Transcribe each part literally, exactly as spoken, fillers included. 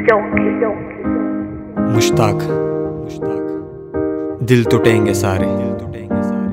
मुश्ताक, मुश्ताक, दिल टूटेंगे सारे, दिल टूटेंगे सारे।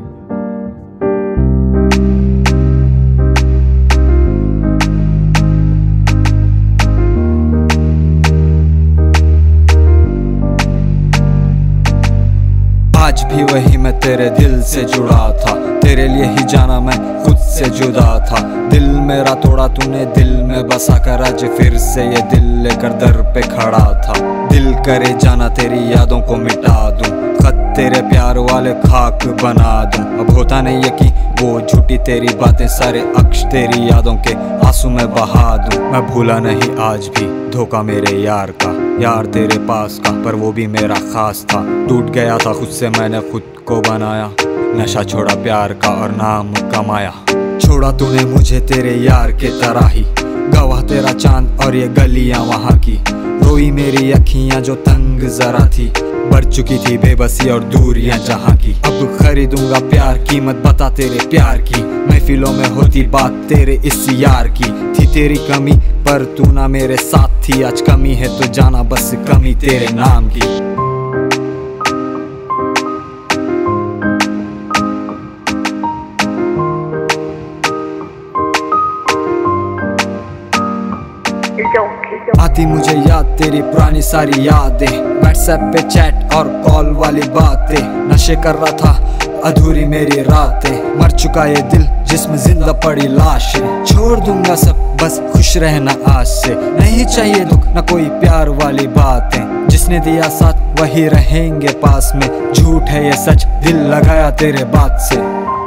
आज भी वही मैं तेरे दिल से जुड़ा था, तेरे लिए ही जाना मैं खुद से जुदा था। दिल मेरा तोड़ा तूने, दिल में बसा कर आज फिर से ये दिल लेकर दर पे खड़ा था। दिल करे जाना तेरी यादों को मिटा दूं, खत तेरे प्यार वाले खाक बना दूं। अब होता नहीं है कि वो झूठी तेरी बातें, सारे अक्ष तेरी यादों के आंसू में बहा दूं। मैं भूला नहीं आज भी धोखा मेरे यार का, यार तेरे पास का, पर वो भी मेरा खास था। टूट गया था खुद से, मैंने खुद को बनाया, नशा छोड़ा प्यार का और नाम कमाया। छोड़ा तूने मुझे तेरे यार के तरह ही, गवाह तेरा चांद और ये गलियां वहाँ की। रोई मेरी अखियां जो तंग जरा थी, बढ़ चुकी थी बेबसी और दूरियां जहाँ की। अब खरीदूंगा प्यार, कीमत बता तेरे प्यार की। महफिलों में होती बात तेरे इस यार की। थी तेरी कमी पर तू ना मेरे साथ थी, आज कमी है तो जाना बस कमी तेरे नाम की। आती मुझे याद तेरी पुरानी सारी यादें, व्हाट्सएप पे चैट और कॉल वाली बातें। नशे कर रहा था अधूरी मेरी रातें, मर चुका ये दिल जिसमें जिंदा पड़ी लाशें। छोड़ दूंगा सब बस खुश रहना आज से, नहीं चाहिए दुख न कोई प्यार वाली बातें। जिसने दिया साथ वही रहेंगे पास में, झूठ है ये सच दिल लगाया तेरे बात से।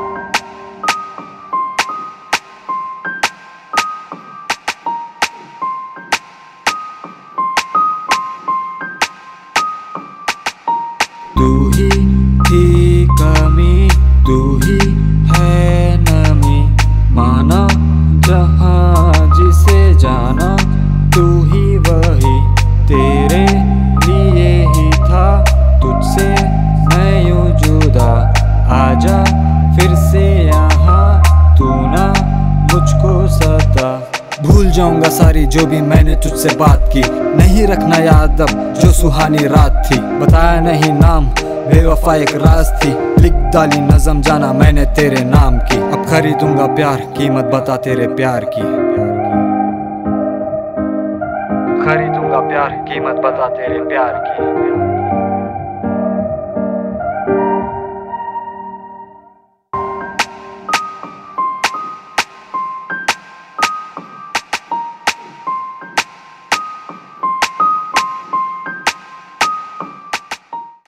तू ही थी कमी, तू ही है नमी, माना जहाँ जिसे जाना, तू ही वही तेरे लिए ही था। तुझसे मैं यूं जुदा, आजा फिर से यहाँ, तू ना मुझको सता। भूल जाऊंगा सारी जो भी मैंने तुझसे बात की, नहीं रखना याद अब जो सुहानी रात थी। बताया नहीं नाम, बेवफा एक राज थी, लिख डाली नज़म जाना मैंने तेरे नाम की। अब खरीदूंगा प्यार, कीमत बता तेरे प्यार की। खरीदूंगा प्यार, कीमत बता तेरे प्यार की।